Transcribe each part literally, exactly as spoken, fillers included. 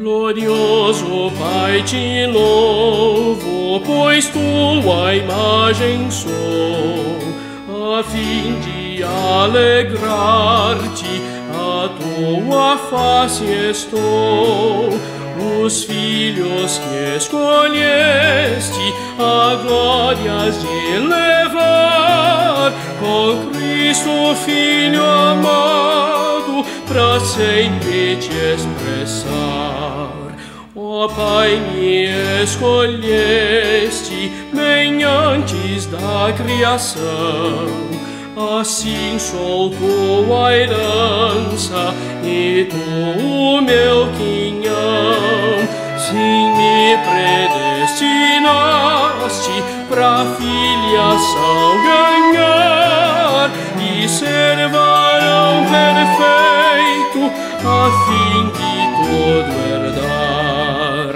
Glorioso Pai, te louvo, pois tua imagem sou, a fim de alegrar-te, a tua face estou. Os filhos que escolheste a glórias de levar, com Cristo Filho amado, pra sempre te expressar. Ó Pai, me escolheste bem antes da criação, assim sou tua herança e tu o meu quinhão. Sim, me predestinaste pra filiação ganhar e ser varão perfeito, a fim de tudo herdar.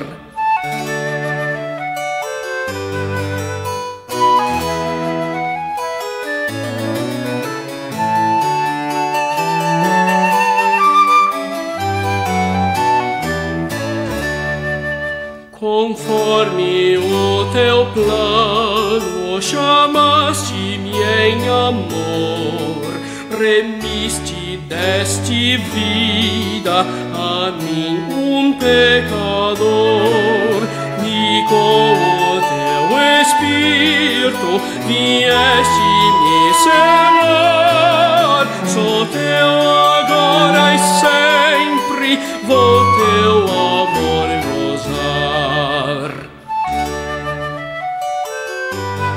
Conforme o teu plano, chamaste-me em amor, remiste, deste vida a mim, um pecador, e com o teu Espírito vieste me selar. Sou teu agora e sempre, vou teu amor gozar.